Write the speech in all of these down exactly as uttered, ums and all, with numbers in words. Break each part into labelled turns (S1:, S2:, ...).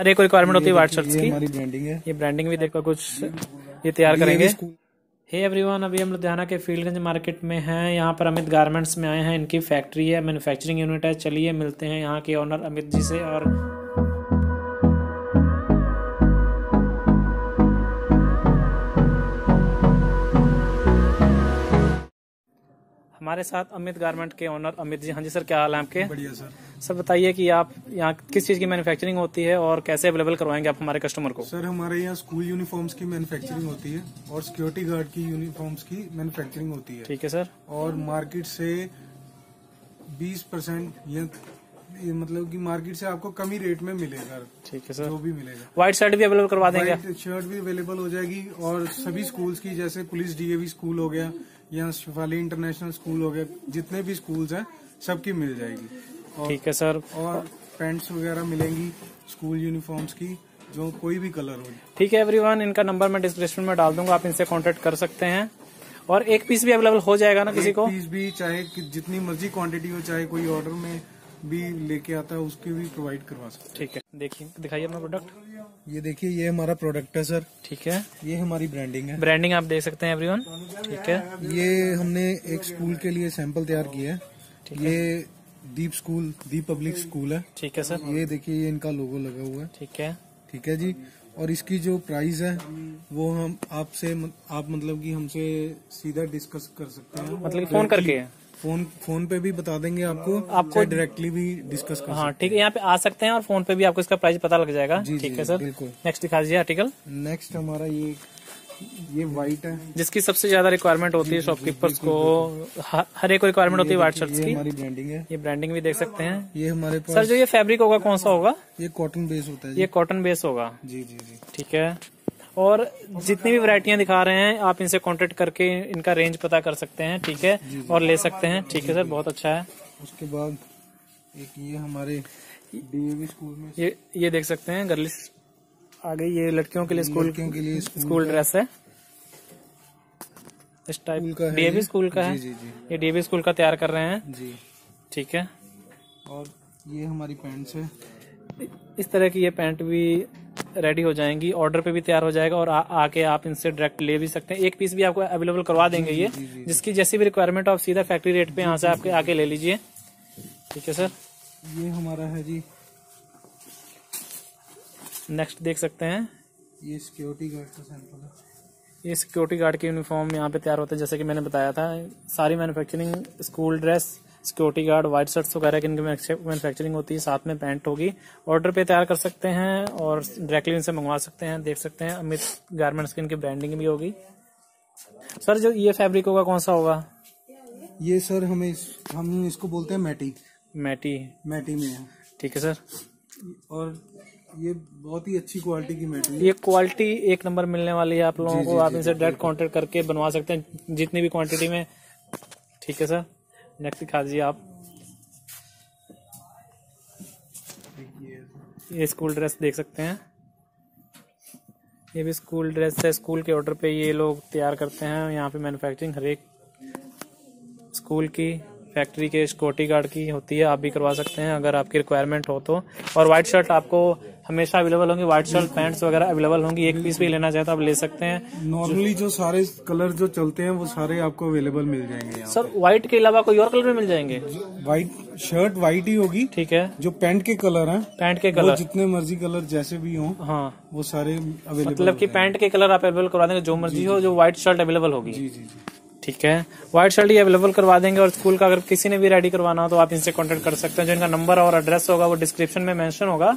S1: हर एक रिक्वायरमेंट होती है व्हाइट शर्ट्स की।
S2: हमारी ब्रांडिंग है।
S1: ये ब्रांडिंग भी देखो कुछ ये तैयार करेंगे। हे एवरीवन, अभी हम लुधियाना के फील्डगंज मार्केट में हैं। यहाँ पर अमित गारमेंट्स में आए हैं। इनकी फैक्ट्री है, मैन्युफैक्चरिंग यूनिट है। चलिए मिलते हैं यहाँ के ओनर अमित जी से। और हमारे साथ अमित गारमेंट के ओनर अमित जी। हाँ जी सर, क्या हाल है आपके?
S2: बढ़िया सर।
S1: सर बताइए कि आप यहाँ किस चीज़ की मैन्युफैक्चरिंग होती है और कैसे अवेलेबल करवाएंगे आप हमारे कस्टमर को?
S2: सर हमारे यहाँ स्कूल यूनिफॉर्म्स की मैन्युफैक्चरिंग होती है और सिक्योरिटी गार्ड की यूनिफॉर्म्स की मैन्युफैक्चरिंग होती है।
S1: ठीक है सर।
S2: और मार्केट से बीस परसेंट या मतलब कि मार्केट से आपको कम ही रेट में मिलेगा। ठीक है सर, जो भी मिलेगा।
S1: व्हाइट शर्ट भी अवेलेबल करवा देंगे?
S2: व्हाइट शर्ट भी अवेलेबल हो जाएगी और सभी स्कूल्स की, जैसे पुलिस डीएवी स्कूल हो गया या शिफाली इंटरनेशनल स्कूल हो गया, जितने भी स्कूल्स हैं सबकी मिल जाएगी।
S1: ठीक है सर।
S2: और पैंट्स वगैरह मिलेंगी स्कूल यूनिफॉर्म्स की, जो कोई भी कलर हो।
S1: ठीक है एवरीवन, इनका नंबर मैं डिस्क्रिप्शन में डाल दूंगा, आप इनसे कांटेक्ट कर सकते हैं। और एक पीस भी अवेलेबल हो जाएगा ना किसी को?
S2: पीस भी, चाहे जितनी मर्जी क्वांटिटी हो, चाहे कोई ऑर्डर में भी लेके आता है उसके भी प्रोवाइड करवा सकते।
S1: ठीक है, देखिए दिखाइए अपना प्रोडक्ट।
S2: ये देखिए, ये हमारा प्रोडक्ट है सर।
S1: ठीक है,
S2: ये हमारी ब्रांडिंग है।
S1: ब्रांडिंग आप देख सकते हैं एवरीवन। ठीक है,
S2: ये हमने एक स्कूल के लिए सैंपल तैयार किया है। ये Deep school, Deep public school है।
S1: ठीक है सर।
S2: ये देखिए, ये इनका लोगो लगा हुआ है।
S1: ठीक है।
S2: ठीक है जी। और इसकी जो प्राइस है वो हम आपसे आप मतलब कि हमसे सीधा डिस्कस कर सकते हैं,
S1: मतलब फोन करके
S2: फोन फोन पे भी बता देंगे आपको,
S1: आपको
S2: डायरेक्टली भी डिस्कस कर।
S1: हाँ ठीक है, यहाँ पे आ सकते हैं और फोन पे भी आपको इसका प्राइस पता लग जाएगा। ठीक है सर,
S2: बिल्कुल।
S1: नेक्स्ट दिखा दीजिए आर्टिकल।
S2: नेक्स्ट हमारा ये ये व्हाइट है,
S1: जिसकी सबसे ज्यादा रिक्वायरमेंट होती है शॉपकीपर्स को। हर एक रिक्वायरमेंट होती है व्हाइट शर्ट्स की।
S2: हमारी ब्रांडिंग है।
S1: ये ब्रांडिंग भी देख सकते हैं।
S2: ये हमारे पास
S1: सर जो ये फैब्रिक होगा कौन सा होगा?
S2: ये कॉटन बेस होता है।
S1: ये कॉटन बेस होगा।
S2: जी जी जी।
S1: ठीक है। और जितनी भी वैरायटियां दिखा रहे हैं आप इनसे कांटेक्ट करके इनका रेंज पता कर सकते हैं। ठीक है, और ले सकते हैं। ठीक है सर, बहुत अच्छा है।
S2: उसके बाद एक ये हमारे डीएवी स्कूल में
S1: ये ये देख सकते हैं गर्लिश आ गई। ये लड़कियों के लिए स्कूल
S2: लड़कियों के लिए
S1: स्कूल ड्रेस है। इस टाइप का डीएवी स्कूल का है।
S2: जी जी जी।
S1: ये डीएवी स्कूल का तैयार कर रहे हैं
S2: जी।
S1: ठीक है।
S2: और ये हमारी पैंट्स है।
S1: इस तरह की ये पैंट भी रेडी हो जाएंगी, ऑर्डर पे भी तैयार हो जाएगा और आ, आके आप इनसे डायरेक्ट ले भी सकते हैं। एक पीस भी आपको अवेलेबल करवा देंगे। ये जी, जी, जी, जिसकी जैसी भी रिक्वायरमेंट हो आप सीधा फैक्ट्री रेट पे यहाँ से आपके आके ले लीजिए। ठीक है सर।
S2: ये हमारा है जी।
S1: नेक्स्ट देख सकते हैं,
S2: ये सिक्योरिटी गार्ड का सैंपल है।
S1: ये सिक्योरिटी गार्ड के यूनिफॉर्म यहाँ पे तैयार होते हैं, जैसे कि मैंने बताया था। सारी manufacturing, school dress, security guard, white shirts वगैरह की इनकी मैन्युफैक्चरिंग होती है। साथ में पैंट होगी, ऑर्डर पे तैयार कर सकते हैं और डायरेक्टली इनसे मंगवा सकते हैं। देख सकते हैं अमित गारमेंट्स की इनकी ब्रांडिंग भी होगी। सर जो ये फैब्रिक होगा कौन सा होगा?
S2: ये सर हमें हम इसको बोलते हैं मैटी।
S1: मैटी
S2: मैटी में है।
S1: ठीक है सर।
S2: और ये बहुत ही अच्छी क्वालिटी की मैटी है।
S1: ये क्वालिटी एक नंबर मिलने वाली है आप लोगों को। आप इनसे डायरेक्ट कांटेक्ट करके बनवा सकते हैं जितनी भी क्वांटिटी में। ठीक है सर, नेक्स्ट दिखा दीजिए आप। ये स्कूल ड्रेस देख सकते हैं। ये भी स्कूल ड्रेस है। स्कूल के ऑर्डर पे ये लोग तैयार करते हैं। यहाँ पे मैन्युफैक्चरिंग हर एक स्कूल की, फैक्ट्री के, सिक्योरिटी गार्ड की होती है। आप भी करवा सकते हैं अगर आपकी रिक्वायरमेंट हो तो। और व्हाइट शर्ट आपको हमेशा अवेलेबल होंगी। व्हाइट शर्ट, पैंट्स वगैरह अवेलेबल होंगी। एक पीस भी लेना चाहे तो आप ले सकते हैं।
S2: नॉर्मली जो सारे कलर जो चलते हैं वो सारे आपको अवेलेबल मिल जाएंगे यहाँ।
S1: सर व्हाइट के अलावा कोई और कलर भी मिल जाएंगे?
S2: व्हाइट शर्ट व्हाइट ही होगी।
S1: ठीक है।
S2: जो पैंट के कलर हैं,
S1: पैंट के कलर
S2: जितने मर्जी कलर जैसे भी हों,
S1: हाँ
S2: वो सारे अवेलेबल।
S1: मतलब कि पैंट के कलर आप अवेलेबल करवा देंगे जो मर्जी हो, जो व्हाइट शर्ट अवेलेबल होगी।
S2: जी जी जी।
S1: ठीक है, व्हाइट शर्ट ही अवेलेबल करवा देंगे। और स्कूल का अगर किसी ने भी रेडी करवाना हो तो आप इनसे कांटेक्ट कर सकते हैं। जो इनका नंबर और एड्रेस होगा वो डिस्क्रिप्शन में मेंशन होगा।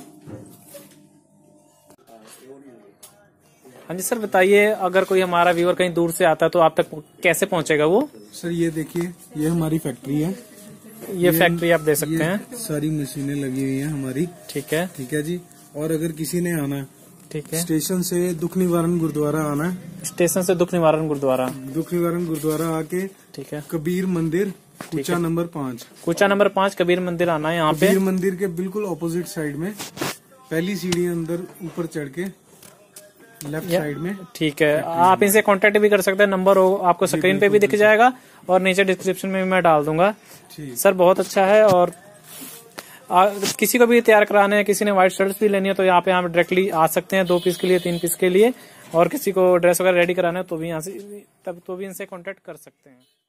S1: हाँ जी सर, बताइए अगर कोई हमारा व्यूअर कहीं दूर से आता है तो आप तक कैसे पहुंचेगा वो?
S2: सर ये देखिए, ये हमारी फैक्ट्री है।
S1: ये, ये फैक्ट्री आप दे सकते हैं।
S2: सारी मशीनें लगी हुई हैं हमारी।
S1: ठीक है।
S2: ठीक है जी। और अगर किसी ने आना है,
S1: ठीक है,
S2: स्टेशन से दुख निवारण गुरुद्वारा आना है।
S1: स्टेशन से दुख निवारण गुरुद्वारा
S2: दुख निवारण गुरुद्वारा आके, ठीक है, कबीर मंदिर, कूचा नंबर पाँच,
S1: कूचा नंबर पाँच कबीर मंदिर आना है। यहाँ पे
S2: कबीर मंदिर के बिल्कुल ऑपोजिट साइड में पहली सीढ़ी अंदर ऊपर चढ़ के लेफ्ट साइड में।
S1: ठीक है, आप इनसे कांटेक्ट भी कर सकते हैं। नंबर हो आपको स्क्रीन पे भी दिख जाएगा और नीचे डिस्क्रिप्शन में भी मैं डाल दूंगा। सर बहुत अच्छा है। और आ, किसी को भी तैयार कराना है, किसी ने व्हाइट शर्ट्स भी लेनी है तो यहाँ पे यहाँ पे डायरेक्टली आ सकते हैं, दो पीस के लिए, तीन पीस के लिए। और किसी को ड्रेस वगैरह रेडी कराना है तो भी यहाँ से तब तो भी इनसे कांटेक्ट कर सकते हैं।